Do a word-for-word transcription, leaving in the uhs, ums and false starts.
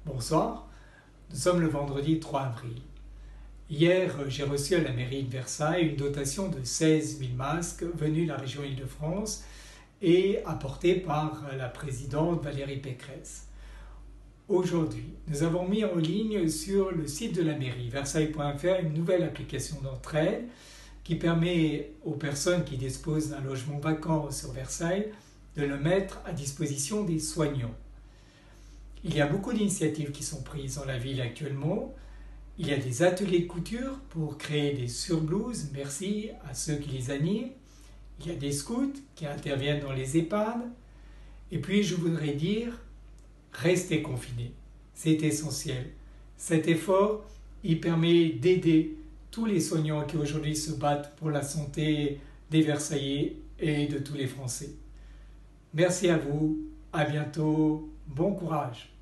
Bonsoir, nous sommes le vendredi trois avril. Hier, j'ai reçu à la mairie de Versailles une dotation de seize mille masques venus de la région Île-de-France et apportés par la présidente Valérie Pécresse. Aujourd'hui, nous avons mis en ligne sur le site de la mairie, versailles point f r, une nouvelle application d'entraide qui permet aux personnes qui disposent d'un logement vacant sur Versailles de le mettre à disposition des soignants. Il y a beaucoup d'initiatives qui sont prises dans la ville actuellement. Il y a des ateliers de couture pour créer des surblouses, merci à ceux qui les animent. Il y a des scouts qui interviennent dans les EHPAD. Et puis je voudrais dire, restez confinés, c'est essentiel. Cet effort, il permet d'aider tous les soignants qui aujourd'hui se battent pour la santé des Versaillais et de tous les Français. Merci à vous, à bientôt, bon courage.